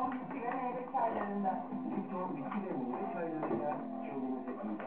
bitki ve meyve çaylarında. Lipton bitki ve meyve çaylarıyla kendinize iyi